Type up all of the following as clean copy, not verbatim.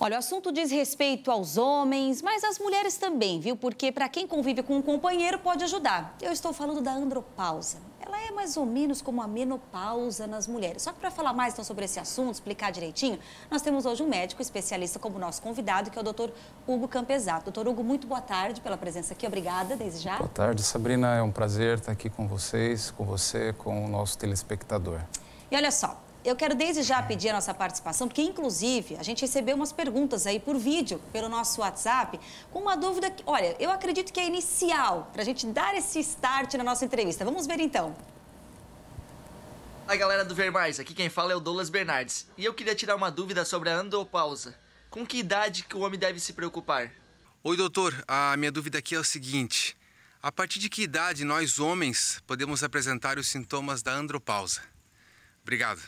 Olha, o assunto diz respeito aos homens, mas às mulheres também, viu? Porque para quem convive com um companheiro pode ajudar. Eu estou falando da andropausa. Ela é mais ou menos como a menopausa nas mulheres. Só que para falar mais então, sobre esse assunto, explicar direitinho, nós temos hoje um médico especialista como nosso convidado, que é o Dr. Hugo Campesato. Doutor Hugo, muito boa tarde pela presença aqui. Obrigada, desde já. Boa tarde, Sabrina. É um prazer estar aqui com vocês, com você, com o nosso telespectador. E olha só, eu quero desde já pedir a nossa participação, porque inclusive a gente recebeu umas perguntas aí por vídeo, pelo nosso WhatsApp, com uma dúvida que, olha, eu acredito que é inicial, para a gente dar esse start na nossa entrevista. Vamos ver então. Olá galera do Ver Mais, aqui quem fala é o Douglas Bernardes. E eu queria tirar uma dúvida sobre a andropausa. Com que idade que o homem deve se preocupar? Oi doutor, a minha dúvida aqui é o seguinte. A partir de que idade nós homens podemos apresentar os sintomas da andropausa? Obrigado.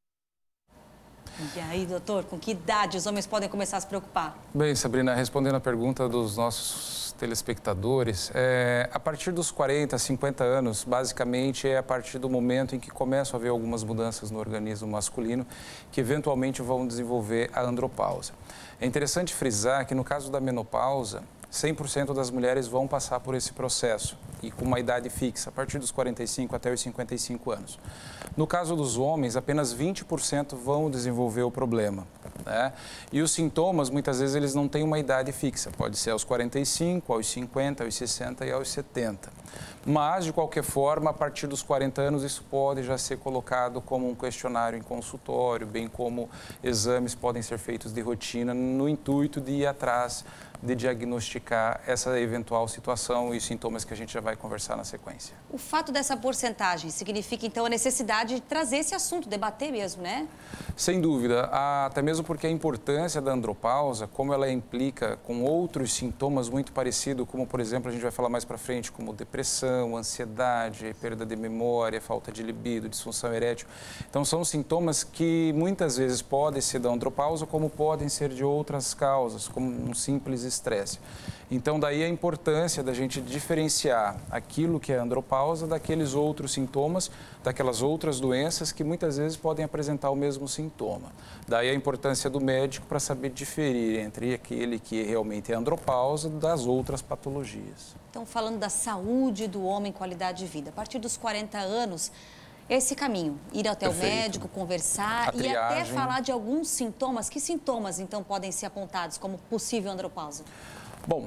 E aí, doutor, com que idade os homens podem começar a se preocupar? Bem, Sabrina, respondendo a pergunta dos nossos telespectadores, a partir dos 40, 50 anos, basicamente é a partir do momento em que começam a haver algumas mudanças no organismo masculino que eventualmente vão desenvolver a andropausa. É interessante frisar que no caso da menopausa, 100% das mulheres vão passar por esse processo e com uma idade fixa, a partir dos 45 até os 55 anos. No caso dos homens, apenas 20% vão desenvolver o problema, né? E os sintomas, muitas vezes, eles não têm uma idade fixa. Pode ser aos 45, aos 50, aos 60 e aos 70. Mas, de qualquer forma, a partir dos 40 anos, isso pode já ser colocado como um questionário em consultório, bem como exames podem ser feitos de rotina no intuito de ir atrás de diagnosticar essa eventual situação e sintomas que a gente já vai conversar na sequência. O fato dessa porcentagem significa, então, a necessidade de trazer esse assunto, debater mesmo, né? Sem dúvida, até mesmo porque a importância da andropausa, como ela implica com outros sintomas muito parecidos, como, por exemplo, a gente vai falar mais para frente, como depressão, ansiedade, perda de memória, falta de libido, disfunção erétil. Então, são sintomas que muitas vezes podem ser da andropausa, como podem ser de outras causas, como um simples estresse. Então, daí a importância da gente diferenciar aquilo que é andropausa daqueles outros sintomas, daquelas outras doenças que muitas vezes podem apresentar o mesmo sintoma. Daí a importância do médico para saber diferir entre aquele que realmente é andropausa das outras patologias. Então, falando da saúde do homem, qualidade de vida, a partir dos 40 anos, esse caminho, ir até o médico, conversar e até falar de alguns sintomas. Que sintomas, então, podem ser apontados como possível andropausa? Bom,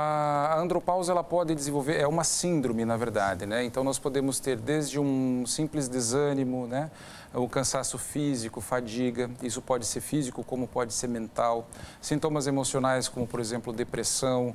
a andropausa ela pode desenvolver, é uma síndrome, na verdade, né? Então, nós podemos ter desde um simples desânimo, né? O cansaço físico, fadiga, isso pode ser físico como pode ser mental. Sintomas emocionais como, por exemplo, depressão,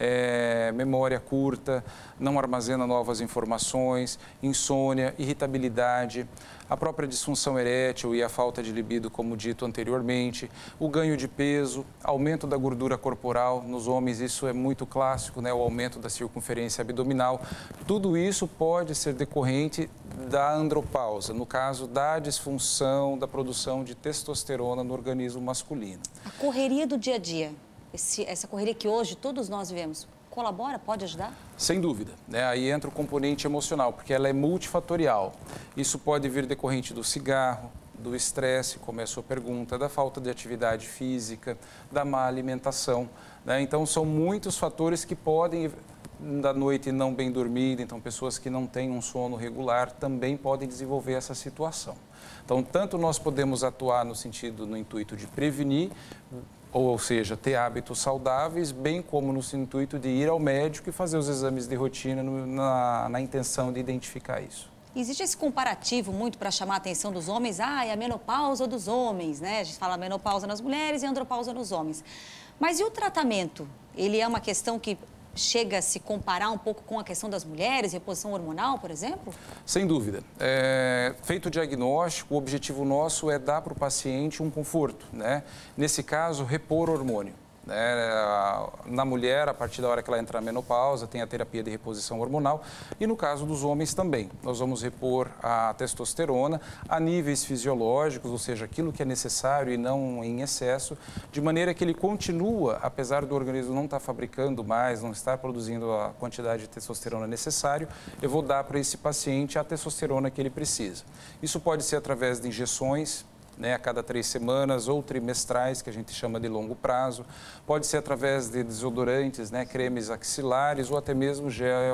memória curta, não armazena novas informações, insônia, irritabilidade, a própria disfunção erétil e a falta de libido, como dito anteriormente, o ganho de peso, aumento da gordura corporal, nos homens isso é muito clássico, né? O aumento da circunferência abdominal. Tudo isso pode ser decorrente da andropausa, no caso da disfunção da produção de testosterona no organismo masculino. A correria do dia a dia, essa correria que hoje todos nós vivemos, colabora, pode ajudar? Sem dúvida, né? Aí entra o componente emocional, porque ela é multifatorial. Isso pode vir decorrente do cigarro, do estresse, como é a sua pergunta, da falta de atividade física, da má alimentação, né? Então, são muitos fatores que podem, da noite não bem dormida, então pessoas que não têm um sono regular também podem desenvolver essa situação. Então, tanto nós podemos atuar no intuito de prevenir, ou seja, ter hábitos saudáveis, bem como no intuito de ir ao médico e fazer os exames de rotina na intenção de identificar isso. Existe esse comparativo muito para chamar a atenção dos homens, é a menopausa dos homens, né? A gente fala menopausa nas mulheres e andropausa nos homens. Mas e o tratamento? Ele é uma questão que chega a se comparar um pouco com a questão das mulheres, reposição hormonal, por exemplo? Sem dúvida. Feito o diagnóstico, o objetivo nosso é dar para o paciente um conforto, né? Nesse caso, repor hormônio. Na mulher, a partir da hora que ela entra na menopausa, tem a terapia de reposição hormonal e no caso dos homens também. Nós vamos repor a testosterona a níveis fisiológicos, ou seja, aquilo que é necessário e não em excesso, de maneira que ele continua, apesar do organismo não estar fabricando mais, não estar produzindo a quantidade de testosterona necessária, eu vou dar para esse paciente a testosterona que ele precisa. Isso pode ser através de injeções né, a cada 3 semanas, ou trimestrais, que a gente chama de longo prazo. Pode ser através de desodorantes, né, cremes axilares ou até mesmo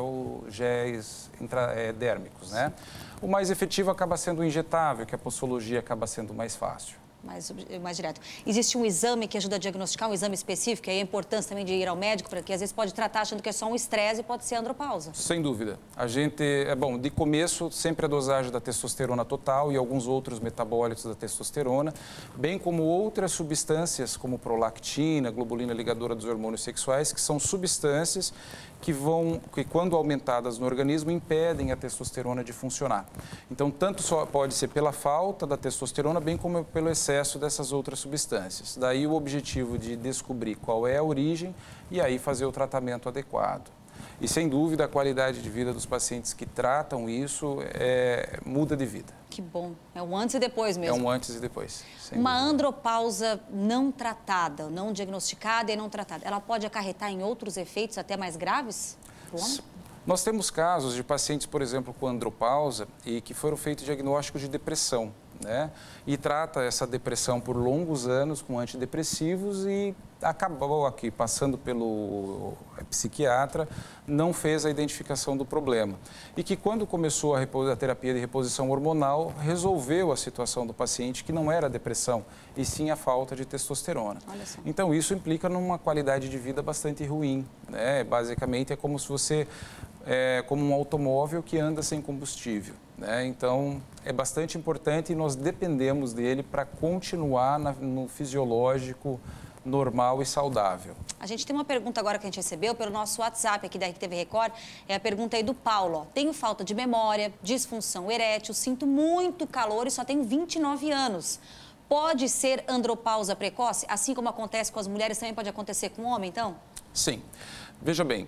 géis dérmicos, né? O mais efetivo acaba sendo o injetável, que a posologia acaba sendo mais fácil. Mais direto. Existe um exame que ajuda a diagnosticar, um exame específico, e aí a importância também de ir ao médico, porque às vezes pode tratar achando que é só um estresse e pode ser andropausa. Sem dúvida. A gente, de começo, sempre a dosagem da testosterona total e alguns outros metabólitos da testosterona, bem como outras substâncias, como prolactina, globulina ligadora dos hormônios sexuais, que são substâncias que quando aumentadas no organismo, impedem a testosterona de funcionar. Então, tanto só pode ser pela falta da testosterona, bem como pelo excesso dessas outras substâncias. Daí o objetivo de descobrir qual é a origem e aí fazer o tratamento adequado. E, sem dúvida, a qualidade de vida dos pacientes que tratam isso muda de vida. Que bom. É um antes e depois mesmo. É um antes e depois. Uma andropausa não tratada, não diagnosticada e não tratada, ela pode acarretar em outros efeitos até mais graves para o homem? Nós temos casos de pacientes, por exemplo, com andropausa e que foram feitos diagnósticos de depressão, né? E trata essa depressão por longos anos com antidepressivos e acabou aqui passando pelo psiquiatra, não fez a identificação do problema. E que quando começou a terapia de reposição hormonal, resolveu a situação do paciente, que não era a depressão, e sim a falta de testosterona. Olha só. Então isso implica numa qualidade de vida bastante ruim, né? Basicamente é como se você como um automóvel que anda sem combustível, né? Então é bastante importante e nós dependemos dele para continuar no fisiológico normal e saudável. A gente tem uma pergunta agora que a gente recebeu pelo nosso WhatsApp aqui da RTV Record. É a pergunta aí do Paulo. Ó. Tenho falta de memória, disfunção erétil, sinto muito calor e só tenho 29 anos. Pode ser andropausa precoce? Assim como acontece com as mulheres, também pode acontecer com o homem, então? Sim. Veja bem,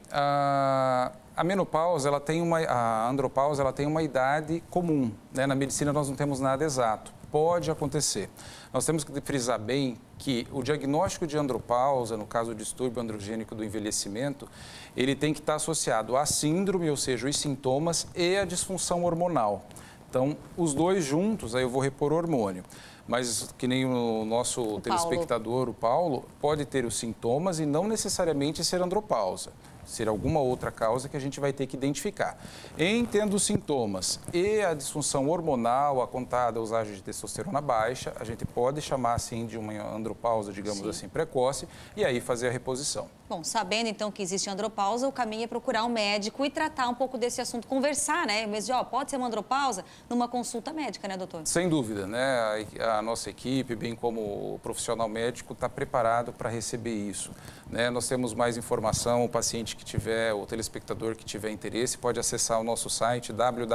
a menopausa, a andropausa, ela tem uma idade comum, né? Na medicina nós não temos nada exato. Pode acontecer. Nós temos que frisar bem que o diagnóstico de andropausa, no caso do distúrbio androgênico do envelhecimento, ele tem que estar associado à síndrome, ou seja, os sintomas, e à disfunção hormonal. Então, os dois juntos, aí eu vou repor hormônio. Mas, que nem o nosso telespectador, o Paulo, pode ter os sintomas e não necessariamente ser andropausa. Ser alguma outra causa que a gente vai ter que identificar. Em tendo os sintomas e a disfunção hormonal, a contada dosagem de testosterona baixa, a gente pode chamar assim de uma andropausa, digamos assim, precoce, e aí fazer a reposição. Bom, sabendo então que existe andropausa, o caminho é procurar um médico e tratar um pouco desse assunto, conversar, né? Mas, pode ser uma andropausa numa consulta médica, né, doutor? Sem dúvida, né? A nossa equipe, bem como o profissional médico, está preparado para receber isso, né? Nós temos mais informação, o paciente que tiver, o telespectador que tiver interesse, pode acessar o nosso site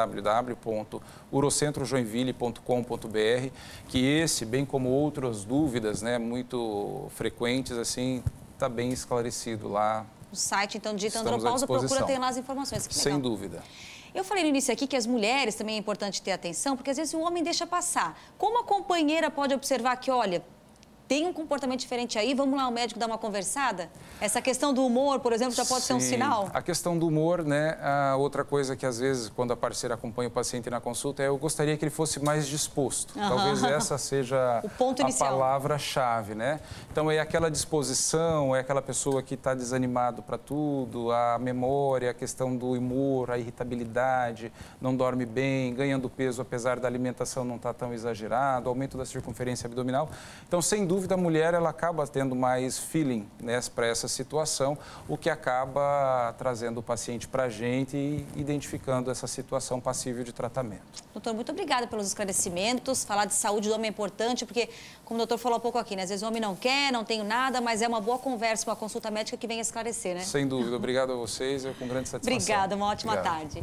www.urocentrojoinville.com.br, que esse, bem como outras dúvidas, né, muito frequentes, assim, está bem esclarecido lá. O site, então, digita andropausa, procura ter lá as informações. Que legal. Sem dúvida. Eu falei no início aqui que as mulheres também é importante ter atenção, porque às vezes o homem deixa passar. Como a companheira pode observar que, olha, tem um comportamento diferente aí, vamos lá ao médico dar uma conversada? Essa questão do humor, por exemplo, já pode ser um sinal? A questão do humor, né? A outra coisa que às vezes, quando a parceira acompanha o paciente na consulta, eu gostaria que ele fosse mais disposto. Talvez essa seja o ponto inicial. A palavra-chave, né? Então, é aquela disposição, é aquela pessoa que está desanimado para tudo, a memória, a questão do humor, a irritabilidade, não dorme bem, ganhando peso apesar da alimentação não estar tão exagerado, aumento da circunferência abdominal. Então, sem dúvida, a mulher ela acaba tendo mais feeling, né, para essa situação, o que acaba trazendo o paciente para a gente e identificando essa situação passível de tratamento. Doutor, muito obrigada pelos esclarecimentos. Falar de saúde do homem é importante, porque, como o doutor falou há pouco aqui, né, às vezes o homem não quer, não tenho nada, mas é uma boa conversa, uma consulta médica que vem esclarecer, né? Sem dúvida. Obrigado a vocês, com grande satisfação. Obrigada, uma ótima tarde.